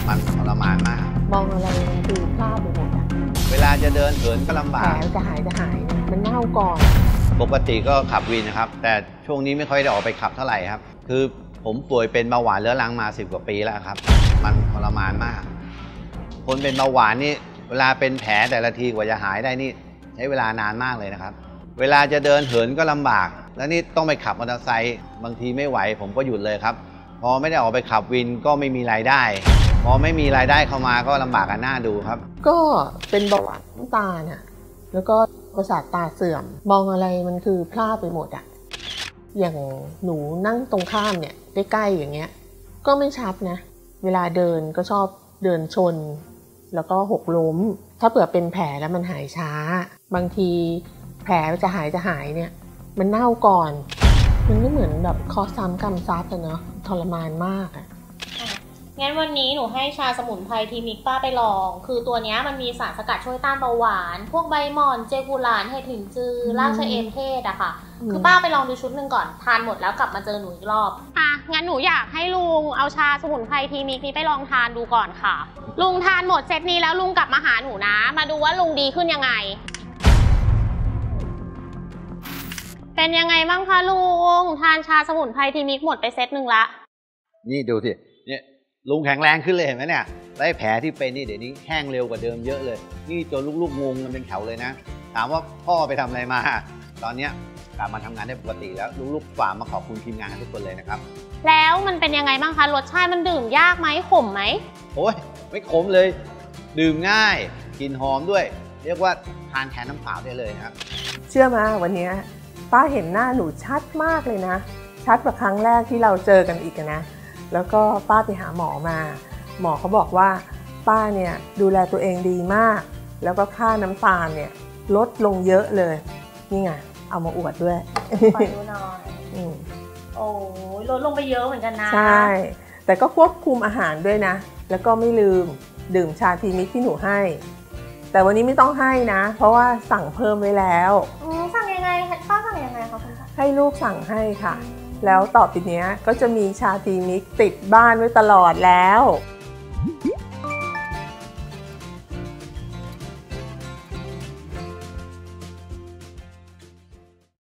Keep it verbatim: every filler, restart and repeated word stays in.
มันทรมานมากมองอะไรดูพลาดไปหมดอะเวลาจะเดินเหินก็ลำบากแผลจะหายจะหายมันเน่าก่อนปกติก็ขับวินนะครับแต่ช่วงนี้ไม่ค่อยได้ออกไปขับเท่าไหร่ครับคือผมป่วยเป็นเบาหวานเรื้อรังมาสิบกว่าปีแล้วครับมันทรมานมากคนเป็นเบาหวานนี่เวลาเป็นแผลแต่ละทีกว่าจะหายได้นี่ใช้เวลานานมากเลยนะครับเวลาจะเดินเหินก็ลำบากแล้วนี่ต้องไปขับมอเตอร์ไซค์บางทีไม่ไหวผมก็หยุดเลยครับพอไม่ได้ออกไปขับวินก็ไม่มีรายได้พอไม่มีรายได้เข้ามาก็ลำบากกันหน้าดูครับก็เป็นเบาหวานน้ำตาลอ่ะแล้วก็ประสาทตาเสื่อมมองอะไรมันคือพลาดไปหมดอ่ะอย่างหนูนั่งตรงข้ามเนี่ยใกล้ๆอย่างเงี้ยก็ไม่ชัดนะเวลาเดินก็ชอบเดินชนแล้วก็หกล้มถ้าเผื่อเป็นแผลแล้วมันหายช้าบางทีแผลจะหายจะหายเนี่ยมันเน่าก่อนมันไม่เหมือนแบบคอซ้ำกรรมซัดอะเนาะทรมานมากอะงั้นวันนี้หนูให้ชาสมุนไพรทีมิกป้าไปลองคือตัวนี้มันมีสารสกัดช่วยต้านเบาหวานพวกใบหม่อนเจกุหลานเห็ดหินจือรากชะเอมเทศอะค่ะคือป้าไปลองดูชุดหนึ่งก่อนทานหมดแล้วกลับมาเจอหนูอีกรอบอ่ะงั้นหนูอยากให้ลุงเอาชาสมุนไพรทีมิกนี้ไปลองทานดูก่อนค่ะลุงทานหมดเซตนี้แล้วลุงกลับมาหาหนูนะมาดูว่าลุงดีขึ้นยังไงเป็นยังไงบ้างคะลุงทานชาสมุนไพรทีมิกหมดไปเซตหนึ่งละนี่ดูสิเนี่ยลุงแข็งแรงขึ้นเลยเห็นไหมเนี่ยไอ้แผลที่เป็นนี่เดี๋ยวนี้แห้งเร็วกว่าเดิมเยอะเลยนี่จนลูกๆงงกันเป็นแถวเลยนะถามว่าพ่อไปทำอะไรมาตอนนี้กลับมาทำงานได้ปกติแล้วลูกๆฝากมาขอบคุณทีมงานทุกคนเลยนะครับแล้วมันเป็นยังไงบ้างคะรสชาติมันดื่มยากไหมขมไหมโอ้ยไม่ขมเลยดื่มง่ายกลิ่นหอมด้วยเรียกว่าทานแทนน้ำเปล่าได้เลยครับเชื่อมาวันนี้ป้าเห็นหน้าหนูชัดมากเลยนะชัดกว่าครั้งแรกที่เราเจอกันอีกนะแล้วก็ป้าไปหาหมอมาหมอเขาบอกว่าป้าเนี่ยดูแลตัวเองดีมากแล้วก็ค่าน้ำตาลเนี่ยลดลงเยอะเลยนี่ไงเอามาอวดด้วยขอดูหน่อยโอ้ยลดลงไปเยอะเหมือนกันนะใช่แต่ก็ควบคุมอาหารด้วยนะแล้วก็ไม่ลืมดื่มชาทีมิกที่หนูให้แต่วันนี้ไม่ต้องให้นะเพราะว่าสั่งเพิ่มไว้แล้วสั่งยังไงป้าสั่งยังไงคะคุณป้าให้ลูกสั่งให้ค่ะแล้วต่อไปนี้ก็จะมีชาทีมิกติดบ้านไว้ตลอดแล้ว